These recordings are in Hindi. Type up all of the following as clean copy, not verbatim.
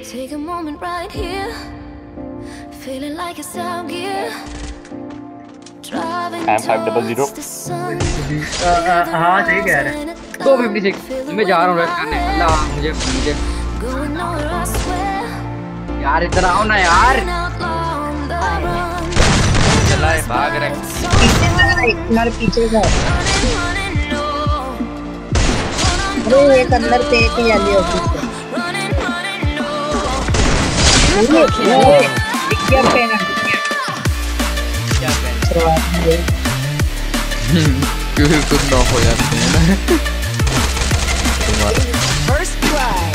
Take a moment right here, feeling like it's out gear. Driving towards the sun. हाँ सही कह रहे हैं। 256 मैं जा रहा हूँ करने। अल्लाह मुझे यार इधर आओ ना यार। चला है भाग रहे। तुम्हारे पीछे का। अरे एक अंदर पे एक ही आली होती है। क्या पहना? क्यों तुम ना हो जाते हैं ना? First try.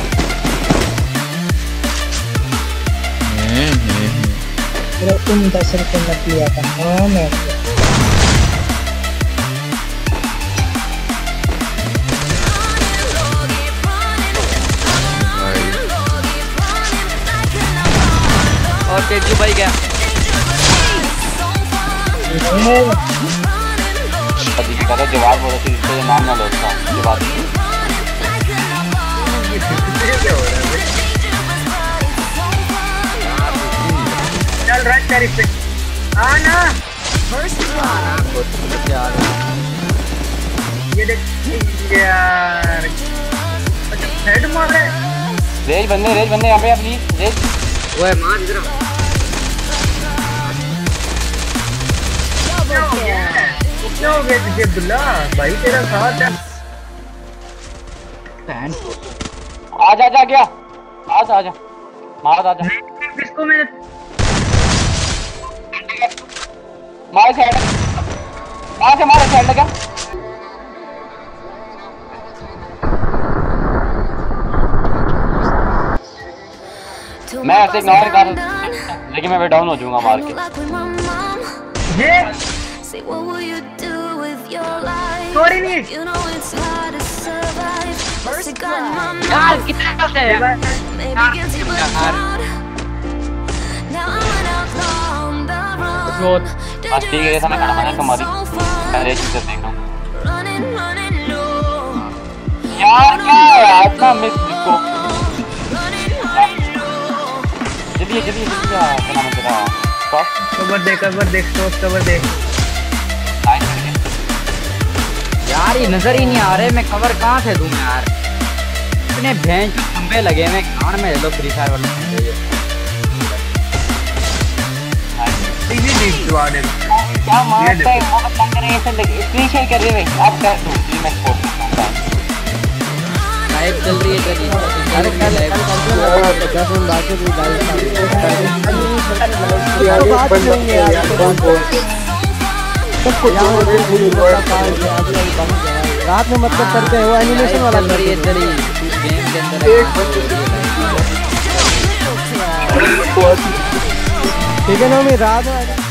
तुम 10 रुपये मत लिया था। हाँ मैं और तेजू भाई क्या? पति की तरह जवाब हो रहा थी, इससे नाम ना लो उसका जवाब। चल रन कर इस पे। आना। ये देख यार। अच्छा हेड मार रहे। रेज बंदे यहाँ पे प्लीज रेज। ओए मार इधर। क्या हो गया तुझे अब्दुल्ला भाई तेरा साथ है। आजा क्या? आजा मार आजा। किसको मैंने मार साइड मार साइड लगा। मैं ऐसे इग्नोर कर लेकिन मैं डाउन हो जाऊंगा मार के। ये सॉरी नहीं यार कितना से है यार। बस ठीक है ये समय खाना बना तुम्हारी पहले चीज़ देख रहा हूँ यार। क्या यार इतना मिस इसको जल्दी क्या नाम है तेरा? कवर देख स्टॉप कवर देख यार ये नजर ही नहीं आ रहे। मैं कवर कहाँ से दूं यार? इतने भैंस खंबे लगे मैं कान में लो फ्री फायर वाले क्या मारता है वो बता कर रहे हैं। स्क्रीन शेयर कर रहे हैं आप कर दो मैं स्पोर्ट लाइव चल रही है। अरे कल क्या फोन बाकी कोई बात नहीं है यार। रात में मतलब करते हैं वो एनिमेशन वाला कर रही है इधर ही गेम के अंदर। ठीक है ना मैं रात में